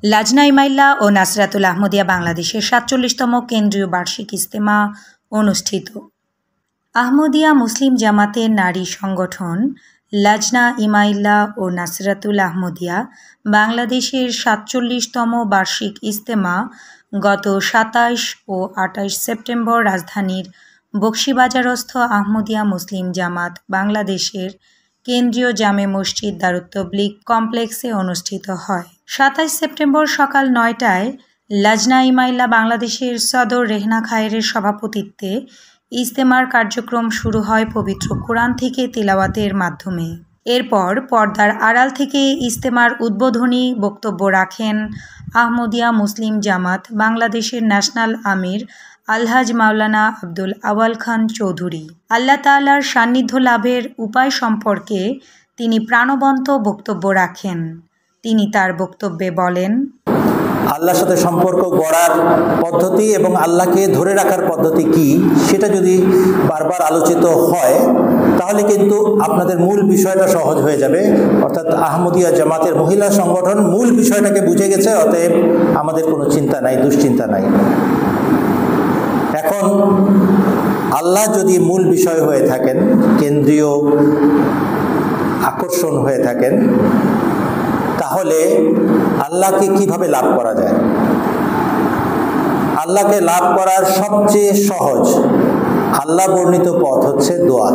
লাজনা ইমাইল্লা ও নাসরাতুল আহমদিয়া বাংলাদেশের ৪৭তম কেন্দ্রীয় বার্ষিক ইজতেমা অনুষ্ঠিত। আহমদিয়া মুসলিম জামাতের নারী সংগঠন লাজনা ইমাইল্লা ও নাসরাতুল আহমদিয়া বাংলাদেশের ৪৭তম বার্ষিক ইজতেমা গত ২৭ ও ২৮ সেপ্টেম্বর রাজধানীর বকশীবাজারস্থ আহমদিয়া মুসলিম জামাত বাংলাদেশের কেন্দ্রীয় জামে মসজিদ দারুত তবলিগ কমপ্লেক্সে অনুষ্ঠিত হয়। ২৭ সেপ্টেম্বর সকাল ৯টায় লাজনা ইমাইল্লা বাংলাদেশের সদর রেহনা খায়েরের সভাপতিত্বে ইজতেমার কার্যক্রম শুরু হয় পবিত্র কোরআন থেকে তিলাওয়াতের মাধ্যমে। এরপর পর্দার আড়াল থেকে ইজতেমার উদ্বোধনী বক্তব্য রাখেন আহমদিয়া মুসলিম জামাত বাংলাদেশের ন্যাশনাল আমির আলহাজ মাওলানা আব্দুল আওয়াল খান চৌধুরী। আল্লাহ তাআলার সান্নিধ্য লাভের উপায় সম্পর্কে তিনি প্রাণবন্ত বক্তব্য রাখেন। তিনি তার বক্তব্যে বলেন, আল্লাহর সাথে সম্পর্ক গড়ার পদ্ধতি এবং আল্লাহকে ধরে রাখার পদ্ধতি কি সেটা যদি বারবার আলোচিত হয় তাহলে কিন্তু আপনাদের মূল বিষয়টা সহজ হয়ে যাবে। অর্থাৎ আহমদিয়া জামাতের মহিলা সংগঠন মূল বিষয়টাকে বুঝে গেছে, অতএব আমাদের কোনো চিন্তা নাই, দুশ্চিন্তা নাই। এখন আল্লাহ যদি মূল বিষয় হয়ে থাকেন, কেন্দ্রীয় আকর্ষণ হয়ে থাকেন, তাহলে আল্লাহকে কিভাবে লাভ করা যায়? আল্লাহকে লাভ করার সবচেয়ে সহজ আল্লাহ বর্ণিত পথ হচ্ছে দোয়া।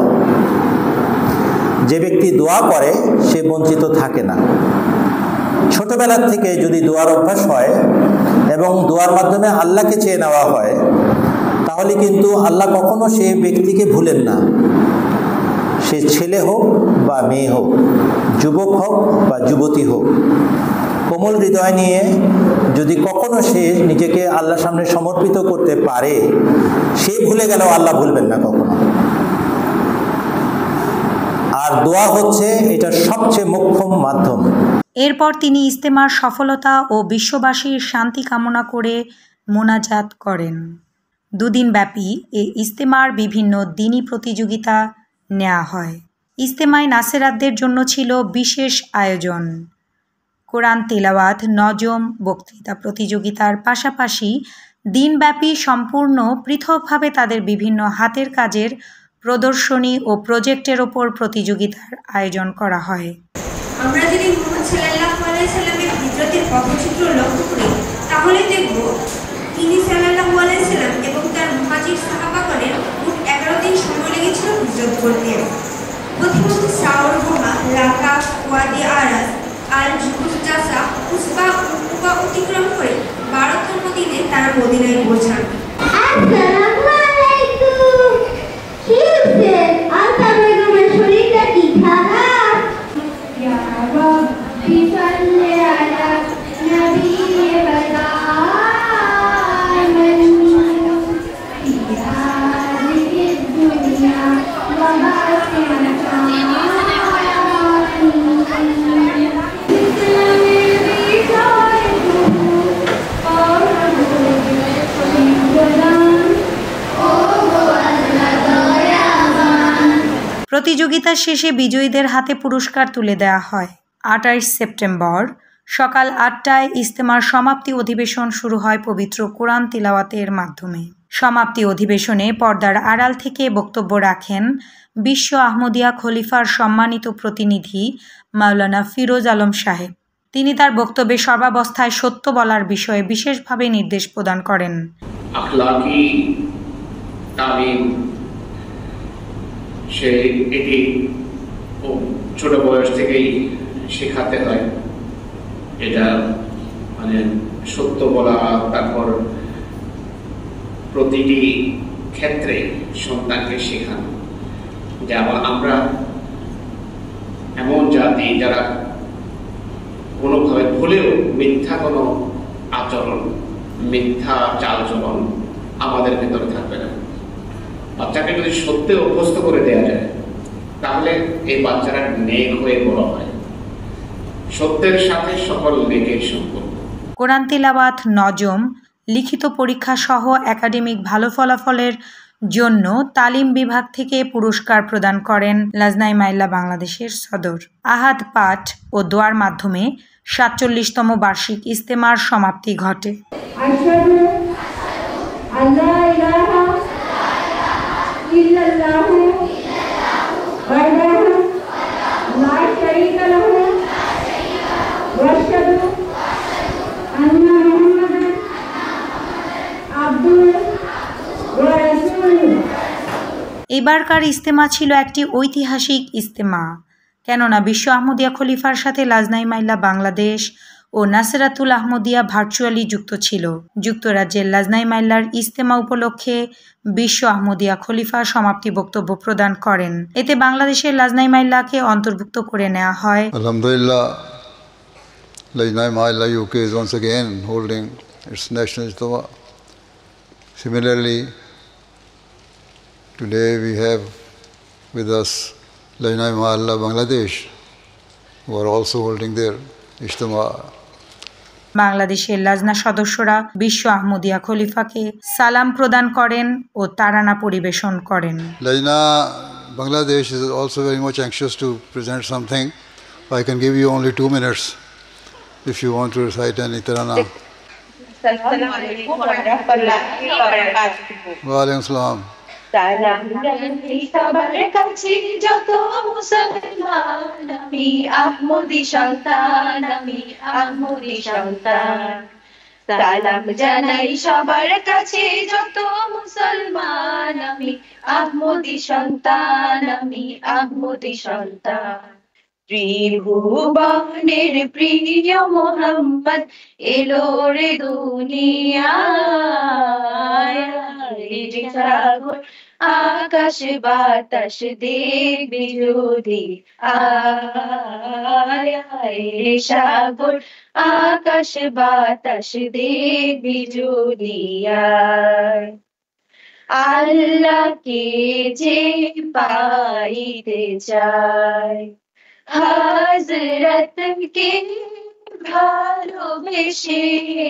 যে ব্যক্তি দোয়া করে সে বঞ্চিত থাকে না। ছোটবেলার থেকে যদি দোয়ার অভ্যাস হয় এবং দোয়ার মাধ্যমে আল্লাহকে চেয়ে নেওয়া হয় তাহলে কিন্তু আল্লাহ কখনো সে ব্যক্তিকে ভুলেন না। সে ছেলে হোক বা মেয়ে হোক, যুবক হোক বা যুবতী হোক, কোমল হৃদয় নিয়ে যদি কখনো সে নিজেকে আল্লাহর সামনে সমর্পিত করতে পারে, সে ভুলে গেলেও আল্লাহ ভুলবেন না কখনো। আর দোয়া হচ্ছে এটার সবচেয়ে মোক্ষম মাধ্যম। এরপর তিনি ইজতেমার সফলতা ও বিশ্ববাসীর শান্তি কামনা করে মোনাজাত করেন। দুদিন ব্যাপী এই ইজতেমার বিভিন্ন দিনী প্রতিযোগিতা নেওয়া হয়। ইজতেমায় নাসেরাতদের জন্য ছিল বিশেষ আয়োজন। কোরআন তিলাওয়াত, নজম, বক্তৃতা প্রতিযোগিতার পাশাপাশি দিনব্যাপী সম্পূর্ণ পৃথকভাবে তাদের বিভিন্ন হাতের কাজের প্রদর্শনী ও প্রজেক্টের ওপর প্রতিযোগিতার আয়োজন করা হয়। আমরা যদি মুহাম্মদ সাল্লাল্লাহু আলাইহি সাল্লামের হিজরতের পথচিত্র লক্ষ্য করি তাহলে দেখব তিনি সাল্লাল্লাহু আলাইহি সাল্লাম এবং তার মুহাজির সাহাবাগণের মোট 11 দিন সময় লেগেছিল হিজরত করতে। প্রথমত সাওর গুহা, রাকা, ওয়াদি আরাস, আল জুহুজাসা, উসবা অতিক্রম করে 12তম দিনে তারা মদিনায় পৌঁছান। আসসালামু আলাইকুম। কি হচ্ছে? আল্লাহ বেগমের শরীরটা কি খারাপ? ইয়া রাব্বি সাল্লি আলা নবী প্রতিযোগিতা শেষে বিজয়ীদের হাতে পুরস্কার তুলে দেওয়া হয়। ২৮ সেপ্টেম্বর সকাল ৮টায় ইজতেমার সমাপ্তি অধিবেশন শুরু হয় পবিত্র কোরআন তিলাওয়াতের মাধ্যমে। সমাপ্তি অধিবেশনে পর্দার আড়াল থেকে বক্তব্য রাখেন বিশ্ব আহমদিয়া খলিফার সম্মানিত প্রতিনিধি মাওলানা ফিরোজ আলম সাহেব। তিনি তার বক্তব্যে সর্বাবস্থায় সত্য বলার বিষয়ে বিশেষভাবে নির্দেশ প্রদান করেন। আখলাকি তালিম এটি ছোট বয়স থেকেই শেখাতে হয়। এটা সত্য বলা, তারপর প্রতিটি ক্ষেত্রে সন্তানকে শেখানো যে আমরা এমন জাতি যারা কোনোভাবে ভুলেও মিথ্যা কোনো আচরণ, মিথ্যা চালচলন আমাদের ভেতরে থাকবে না। বাচ্চাকে যদি সত্যে অভ্যস্ত করে দেওয়া যায় তাহলে এই বাচ্চারা নেক হয়ে বড় হয়। সত্যের সাথে সকল নেকের সম্পর্ক। কোরআন তিলাওয়াত, নজম, লিখিত পরীক্ষা সহ একাডেমিক ভালো ফলাফলের জন্য তালিম বিভাগ থেকে পুরস্কার প্রদান করেন লাজনা ইমাইল্লা বাংলাদেশের সদর। আহাদ পাঠ ও দোয়ার মাধ্যমে 47তম বার্ষিক ইজতেমার সমাপ্তি ঘটে। আশহাদু আল্লা ইলাহা ইল্লাল্লাহু ওয়াহদাহু লা শারীকা লাহু ওয়া আশহাদু আন্না মুহাম্মাদান আবদুহু ওয়া রাসূলুহু। এবারকার ইজতেমা ছিল একটি ঐতিহাসিক ইজতেমা, কেননা বিশ্ব আহমদিয়া খলিফার সাথে লাজনা ইমামিল্লাহ বাংলাদেশ ও নাসরাতুল আহমদিয়া ভার্চুয়ালি যুক্ত ছিল। যুক্তরাজ্যের লাজনা ইমামিল্লাহর ইজতেমা উপলক্ষে বিশ্ব আহমদিয়া খলিফা সমাপ্তি বক্তব্য প্রদান করেন। এতে বাংলাদেশের লাজনা ইমামিল্লাহকে অন্তর্ভুক্ত করে নেওয়া হয়। Alhamdulillah, Lajna Imaillah UK is once again holding its national Ijtema. Similarly, today we have with us Lajna Imaillah Bangladesh, who are also holding their Ijtema. বাংলাদেশের লাজনা সদস্যরা বিশ্ব আহমদিয়া খলিফাকে সালাম প্রদান করেন ও তারানা পরিবেশন করেন। Lajna Bangladesh is also very much anxious to present something. I can give you only 2 minutes if you want to recite any tarana. Assalamualaikum warahmatullahi wabarakatuh. Wa alaikum salam. সালাম জানাই সবার কাছে যত মুসলমান, আমি আহমদি সন্তান, আমি আহমদি সন্তান। সালাম জানাই সবার কাছে যত মুসলমান, আমি আহমদি সন্তান, আমি আহমদি সন্তান। ত্রিভুবনের প্রিয় মোহাম্মদ এলো রে দুনিয়ায়, সাগর আকাশ বাতাস দেখবি যদি আয়, রে সাগর আকাশ বাতাস দেখবি যদি আয়। আল্লাহকে যে পাইতে চায়, হযরতকে ভালোবেসে,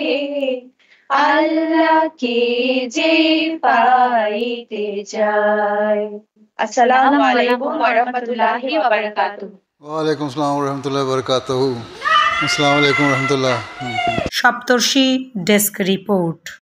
আল্লাহকে যে পাইতে চায়। আসসালামু আলাইকুম ওয়া রাহমাতুল্লাহি ওয়া বারাকাতুহু। Wa alaikum salam wa rahmatullahi wa barakatuh. Assalamu alaikum wa rahmatullah. Saptarshi desk report.